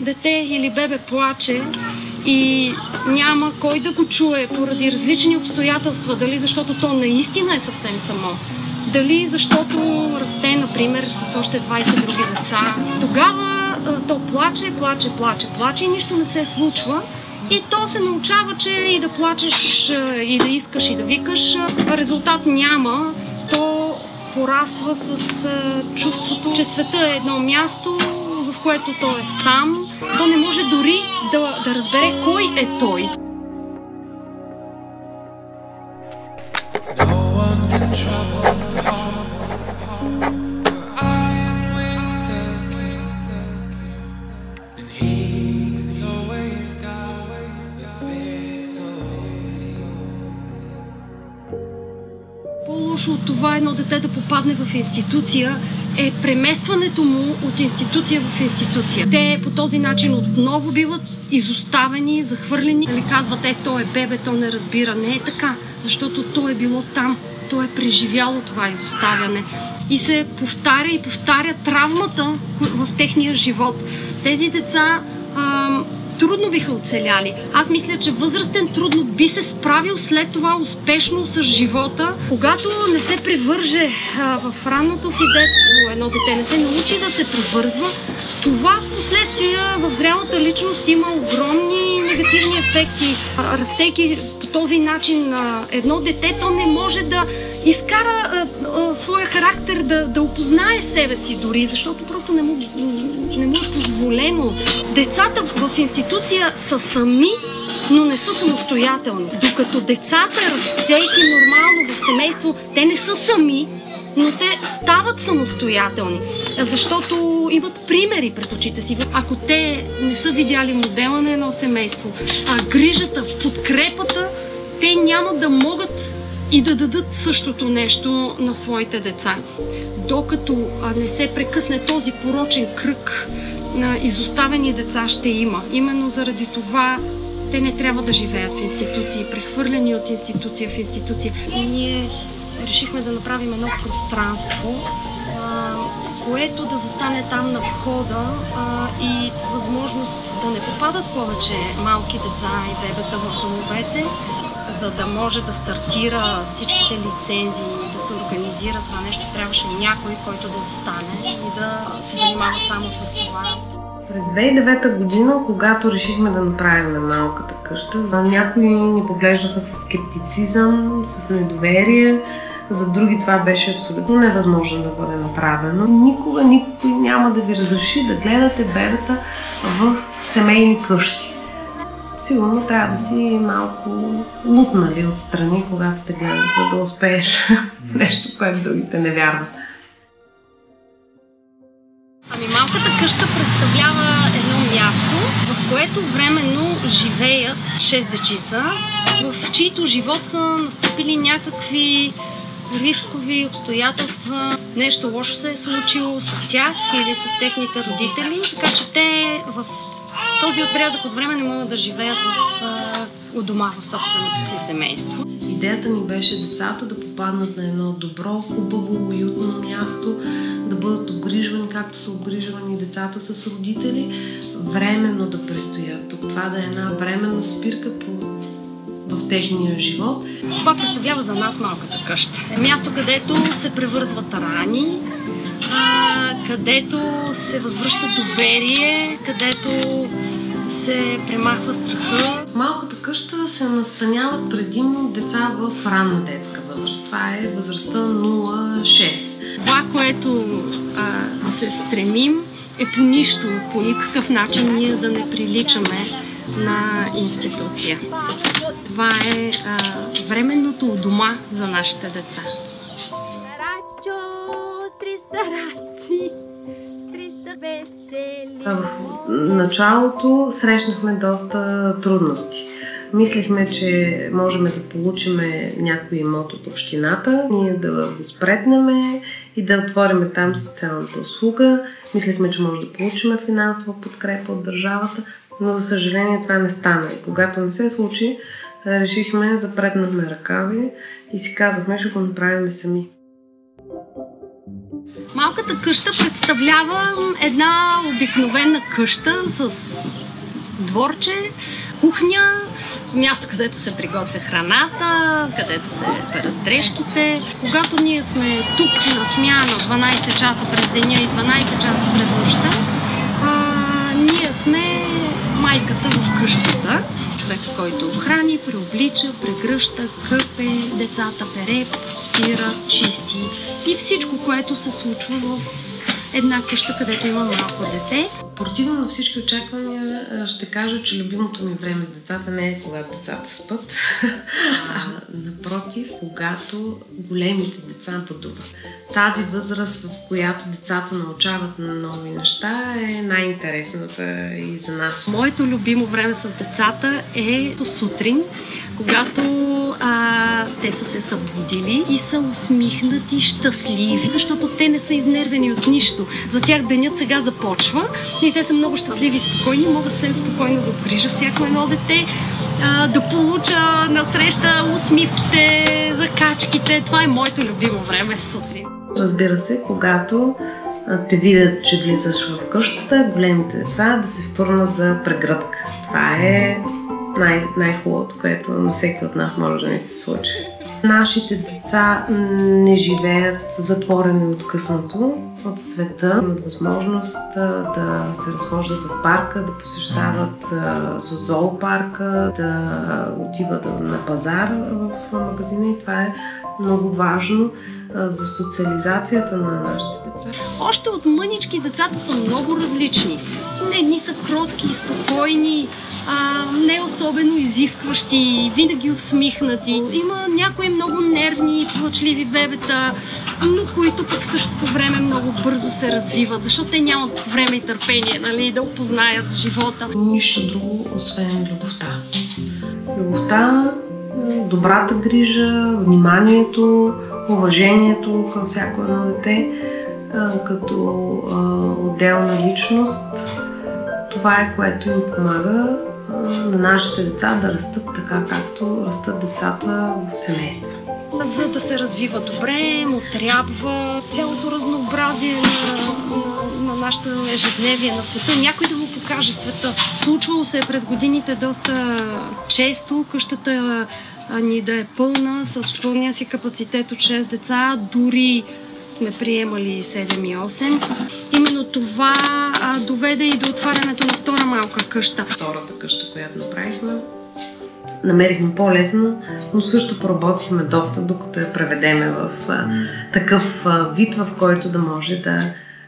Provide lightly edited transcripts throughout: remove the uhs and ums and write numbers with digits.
дете или бебе плаче и няма кой да го чуе поради различни обстоятелства, дали защото то наистина е съвсем само, дали защото расте, например, с още 20 други деца, тогава то плаче и нищо не се случва. И то се научава, че и да плачеш, и да искаш, и да викаш, резултат няма. То порасва с чувството, че света е едно място, в което той е сам. То не може дори да разбере кой е той. По-лошо от това едно дете да попадне в институция е преместването му от институция в институция. Те по този начин отново биват изоставени, захвърлени. Нали казват, то е бебе, то не разбира. Не е така, защото то е било там. То е преживяло това изоставяне. И се повтаря травмата в техния живот. Тези деца трудно биха оцеляли. Аз мисля, че възрастен трудно би се справил след това успешно с живота. Когато не се превърже в ранното си детство, едно дете не се научи да се превързва, това в последствие в зрялата личност има огромни негативни ефекти. Растейки по този начин едно дете, то не може да изкара своя характер, да опознае себе си дори, защото просто не му е позволено. Децата в институция са сами, но не са самостоятелни. Докато децата, растейки нормално в семейство, те не са сами, но те стават самостоятелни, защото имат примери пред очите си. Ако те не са видяли модела на едно семейство, грижата, подкрепата, те няма да могат и да дадат същото нещо на своите деца. Докато не се прекъсне този порочен кръг на изоставени деца, ще има. Именно заради това те не трябва да живеят в институции, прехвърлени от институция в институция. Ние решихме да направим едно пространство, което да застане там на входа и възможност да не попадат повече малки деца и бебета в домовете, за да може да стартира всичките лицензии, да се организира това нещо. Трябваше някой, който да застане и да се занимава само с това. През 2009 година, когато решихме да направим малката къща, някои ни поглеждаха с скептицизъм, с недоверие. За други това беше абсолютно невъзможно да бъде направено. Никога никой няма да ви разреши да гледате бебета в семейни къщи. Сигурно трябва да си малко лутнали отстрани, когато те гледат, за да успееш нещо, което другите не вярват. Малката къща представлява едно място, в което временно живеят 6 дечица, в чието живот са настъпили някакви рискови обстоятелства. Нещо лошо се е случило с тях или с техните родители, така че те в този отрязък от време не могат да живеят у дома, в собственото си семейство. Идеята ни беше децата да попаднат на едно добро, хубаво, уютно място, да бъдат обгрижвани, както са обгрижвани децата с родители, временно да престоят тук. Това да е една временна спирка в техния живот. Това представлява за нас малката къща. Място, където се превързват рани, където се възвръща доверие, където се премахва страха. Малката къща се настаняват предимно деца в ранна детска възраст. Това е възрастта 0-6. Това, което се стремим, е по нищо, по никакъв начин ние да не приличаме на институция. Това е временното у дома за нашите деца. В началото срещнахме доста трудности. Мислихме, че можем да получим някой имот от общината, ние да го спретнем и да отворим там социалната услуга. Мислихме, че може да получим финансова подкрепа от държавата, но за съжаление това не стана. И когато не се случи, решихме, запретнахме ръкави и си казахме, ще го направим сами. Малката къща представлява една обикновена къща с дворче, кухня, място, където се приготвя храната, където се перат дрежките. Когато ние сме тук на смяна 12 часа през деня и 12 часа през нощта, ние сме майката в къщата. Човек, който храни, преоблича, прегръща, къпе децата, пере, простира, чисти и всичко, което се случва в една къща, където има малко дете. Противно на всички очаквания ще кажа, че любимото ми време с децата не е когато децата спят, напротив, когато големите деца пътуват. Тази възраст, в която децата научават на нови неща, е най-интересната и за нас. Моето любимо време с децата е сутрин, когато те са се събудили и са усмихнати, щастливи, защото те не са изнервени от нищо. За тях денят сега започва и те са много щастливи и спокойни. Мога съвсем спокойно да обгрижа всяко едно дете, да получа насреща усмивките, закачките. Това е моето любимо време сутрин. Разбира се, когато те видят, че влизаш в къщата, големите деца да се втурнат за прегръдка. Това е най-хубавото, което на всеки от нас може да ни се случи. Нашите деца не живеят затворени откъснато от света. Имат възможност да се разхождат в парка, да посещават зоопарка, да отиват на пазар в магазина и това е много важно за социализацията на нашите деца. Още от мънички децата са много различни. Едни са кротки, спокойни, не особено изискващи, винаги усмихнати. Има някои много нервни, плачливи бебета, но които пък в същото време много бързо се развиват, защото те нямат време и търпение, нали, да опознаят живота. Нищо друго, освен любовта. Любовта, добрата грижа, вниманието, уважението към всяко едно дете като отделна личност. Това е, което им помага на нашите деца да растат така, както растат децата в семейства. За да се развива добре, му трябва цялото разнообразие на нашето ежедневие, на света. Някой да му покаже света. Случвало се през годините доста често къщата ни да е пълна, с пълния си капацитет от 6 деца, дори сме приемали 7 и 8. Именно това доведе и до отварянето на втора малка къща. Втората къща, която направихме, намерихме по-лесно, но също поработихме доста, докато я преведеме в такъв вид, в който да може да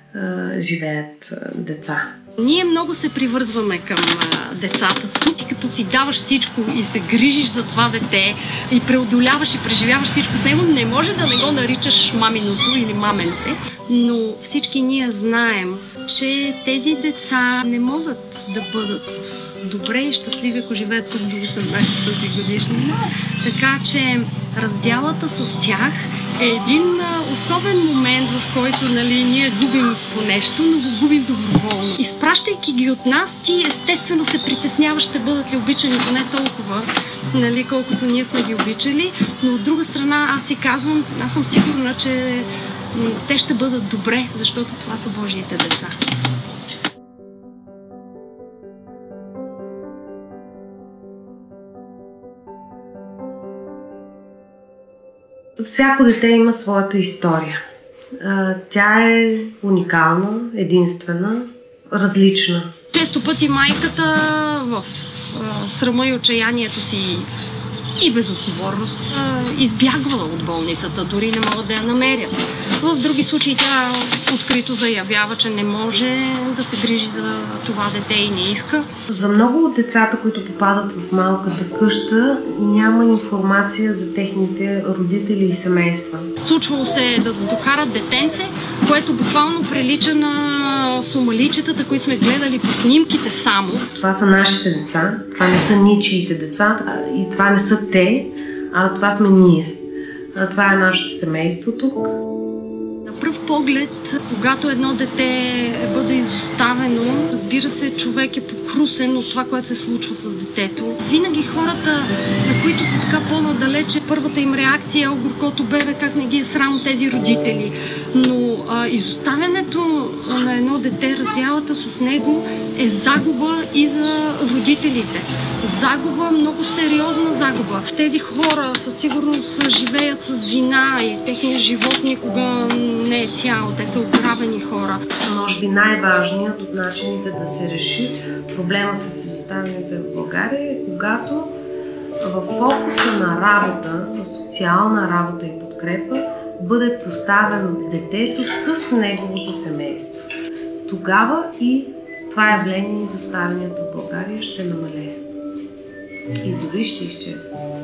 живеят деца. Ние много се привързваме към децата. Тук, като си даваш всичко и се грижиш за това дете и преодоляваш и преживяваш всичко с него, не може да не го наричаш маминото или маменце, но всички ние знаем, че тези деца не могат да бъдат добре и щастливи, ако живеят тук до 18-та си годишнина. Така че разделата с тях е един особен момент, в който, нали, ние губим по нещо, но го губим доброволно. Изпращайки ги от нас, ти естествено се притесняваш, ще бъдат ли обичани, но не толкова, нали, колкото ние сме ги обичали, но от друга страна аз си казвам, аз съм сигурна, че те ще бъдат добре, защото това са Божиите деца. Всяко дете има своята история. Тя е уникална, единствена, различна. Често пъти майката в срама и отчаянието си и безотговорност избягвала от болницата, дори не могат да я намерят. В други случаи тя открито заявява, че не може да се грижи за това дете и не иска. За много от децата, които попадат в малката къща, няма информация за техните родители и семейства. Случвало се да докарат детенце, което буквално прилича на сомалийчетата, които сме гледали по снимките само. Това са нашите деца, това не са ничиите деца и това не са те, а това сме ние. Това е нашето семейство тук. пръв поглед, когато едно дете бъде изоставено, разбира се, човек е покрусен от това, което се случва с детето. Винаги хората, на които са така по-надалече, първата им реакция е: о, горкото бебе, как не ги е срам тези родители. Но изоставянето на едно дете, раздялата с него, е загуба и за родителите. Загуба, много сериозна загуба. Тези хора със сигурност живеят с вина и техният живот никога не е цял. Те са ограбени хора. Може би най-важният от начините да се реши проблема с изоставянето в България е когато в фокуса на работа, на социална работа и подкрепа, бъде поставено детето с неговото семейство. Тогава и това явление, изоставянето в България, ще намалее. И дори ще изчезне.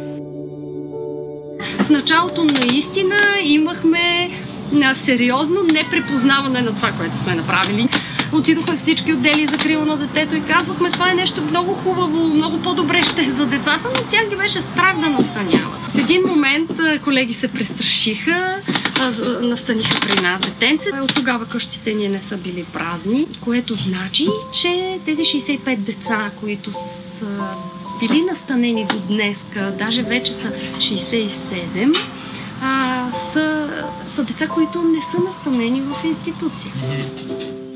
В началото наистина имахме сериозно непрепознаване на това, което сме направили. Отидохме всички отдели за закрила на детето и казвахме: това е нещо много хубаво, много по-добре ще е за децата, но тях ги беше страх да настаняват. В един момент колеги се престрашиха, настаниха при нас детенце. От тогава къщите ни не са били празни, което значи, че тези 65 деца, които са били настанени до днеска, даже вече са 67, са деца, които не са настанени в институция.